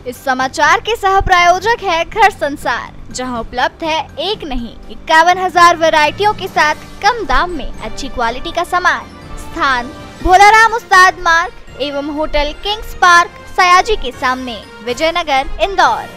इस समाचार के सह प्रायोजक है घर संसार, जहां उपलब्ध है एक नहीं 51,000 वैरायटियों के साथ कम दाम में अच्छी क्वालिटी का सामान। स्थान भोलाराम उस्ताद मार्ग एवं होटल किंग्स पार्क सयाजी के सामने, विजयनगर, इंदौर।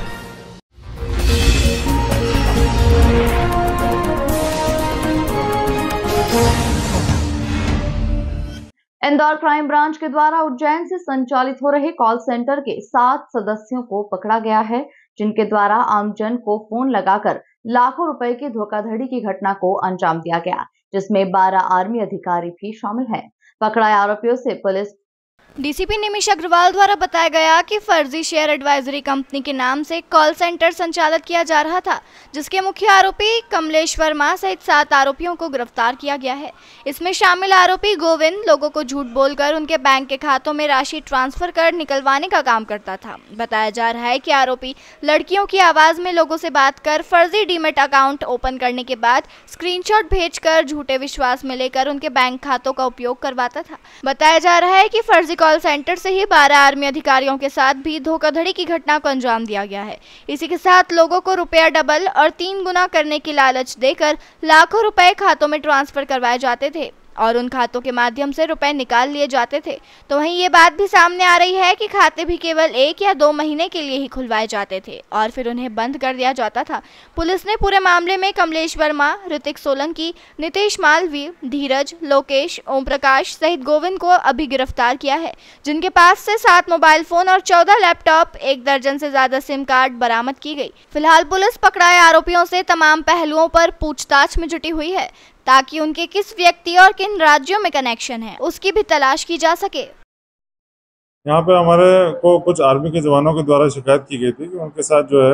इंदौर क्राइम ब्रांच के द्वारा उज्जैन से संचालित हो रहे कॉल सेंटर के 7 सदस्यों को पकड़ा गया है, जिनके द्वारा आमजन को फोन लगाकर लाखों रुपए की धोखाधड़ी की घटना को अंजाम दिया गया, जिसमें 12 आर्मी अधिकारी भी शामिल हैं। पकड़ाए आरोपियों से पुलिस डीसीपी निमिष अग्रवाल द्वारा बताया गया कि फर्जी शेयर एडवाइजरी कंपनी के नाम से कॉल सेंटर संचालित किया जा रहा था, जिसके मुख्य आरोपी कमलेश वर्मा सहित 7 आरोपियों को गिरफ्तार किया गया है। इसमें शामिल आरोपी गोविंद लोगों को झूठ बोलकर उनके बैंक के खातों में राशि ट्रांसफर कर निकलवाने का काम करता था। बताया जा रहा है कि आरोपी लड़कियों की आवाज में लोगों से बात कर फर्जी डीमेट अकाउंट ओपन करने के बाद स्क्रीनशॉट भेजकर झूठे विश्वास में लेकर उनके बैंक खातों का उपयोग करवाता था। बताया जा रहा है कि फर्जी कॉल सेंटर से ही 12 आर्मी अधिकारियों के साथ भी धोखाधड़ी की घटना को अंजाम दिया गया है। इसी के साथ लोगों को रुपया डबल और 3 गुना करने की लालच देकर लाखों रुपए खातों में ट्रांसफर करवाए जाते थे और उन खातों के माध्यम से रुपए निकाल लिए जाते थे। तो वहीं ये बात भी सामने आ रही है कि खाते भी केवल 1 या 2 महीने के लिए ही खुलवाए जाते थे और फिर उन्हें बंद कर दिया जाता था। पुलिस ने पूरे मामले में कमलेश वर्मा, ऋतिक सोलंकी, नितेश मालवीय, धीरज, लोकेश, ओम प्रकाश सहित गोविंद को अभी गिरफ्तार किया है, जिनके पास से 7 मोबाइल फोन और 14 लैपटॉप, 1 दर्जन से ज्यादा सिम कार्ड बरामद की गई। फिलहाल पुलिस पकड़ाए आरोपियों से तमाम पहलुओं पर पूछताछ में जुटी हुई है, ताकि उनके किस व्यक्ति और किन राज्यों में कनेक्शन है उसकी भी तलाश की जा सके। यहाँ पे हमारे को कुछ आर्मी के जवानों के द्वारा शिकायत की गई थी कि उनके साथ जो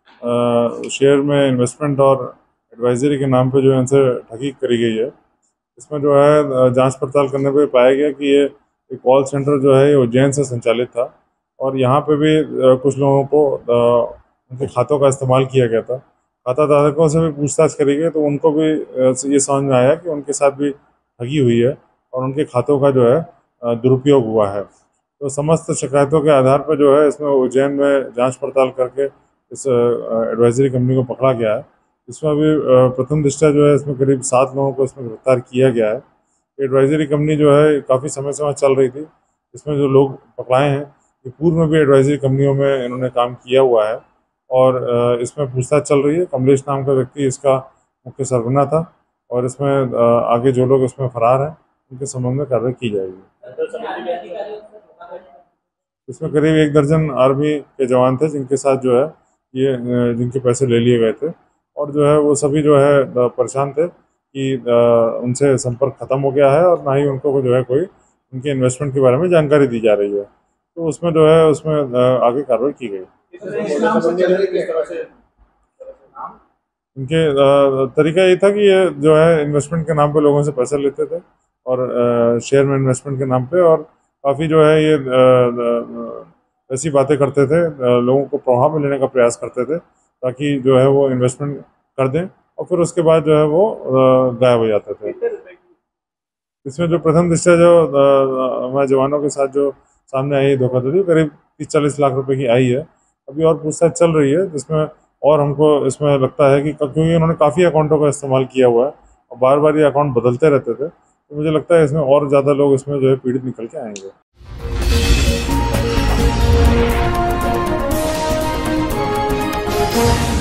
है शेयर में इन्वेस्टमेंट और एडवाइजरी के नाम पे जो है उनसे ठगी करी गई है। इसमें जो है जांच पड़ताल करने पे पाया गया कि ये एक कॉल सेंटर जो है उज्जैन से संचालित था और यहाँ पे भी कुछ लोगों को उनके खातों का इस्तेमाल किया गया था। खाता धारकों से भी पूछताछ करी गई तो उनको भी ये समझ में आया कि उनके साथ भी ठगी हुई है और उनके खातों का जो है दुरुपयोग हुआ है। तो समस्त शिकायतों के आधार पर जो है इसमें उज्जैन में जांच पड़ताल करके इस एडवाइजरी कंपनी को पकड़ा गया है। इसमें अभी प्रथम दृष्टया जो है इसमें करीब 7 लोगों को इसमें गिरफ्तार किया गया है। एडवाइजरी कंपनी जो है काफ़ी समय से चल रही थी। इसमें जो लोग पकड़ाए हैं ये पूर्व में भी एडवाइजरी कंपनियों में इन्होंने काम किया हुआ है और इसमें पूछताछ चल रही है। कमलेश नाम का व्यक्ति इसका मुख्य सरगना था और इसमें आगे जो लोग इसमें फरार हैं उनके संबंध में कार्रवाई की जाएगी। इसमें करीब 1 दर्जन आर्मी के जवान थे जिनके साथ जो है ये जिनके पैसे ले लिए गए थे और जो है वो सभी जो है परेशान थे कि उनसे संपर्क खत्म हो गया है और ना ही उनको जो है कोई उनके इन्वेस्टमेंट के बारे में जानकारी दी जा रही है। तो उसमें जो है उसमें आगे कार्रवाई की गई। इनके तरीका ये था कि ये जो है इन्वेस्टमेंट के नाम पे लोगों से पैसे लेते थे और शेयर में इन्वेस्टमेंट के नाम पे और काफ़ी जो है ये ऐसी बातें करते थे, लोगों को प्रभाव में लेने का प्रयास करते थे ताकि जो है वो इन्वेस्टमेंट कर दें और फिर उसके बाद जो है वो गायब हो जाते थे। इसमें जो प्रथम दृष्टया जो हमारे जवानों के साथ जो सामने आई धोखाधड़ी करीब 30-40 लाख रुपए की आई है। अभी और पूछताछ चल रही है जिसमें और हमको इसमें लगता है कि क्योंकि उन्होंने काफ़ी अकाउंटों का इस्तेमाल किया हुआ है और बार बार ये अकाउंट बदलते रहते थे, तो मुझे लगता है इसमें और ज़्यादा लोग इसमें जो है पीड़ित निकल के आएंगे।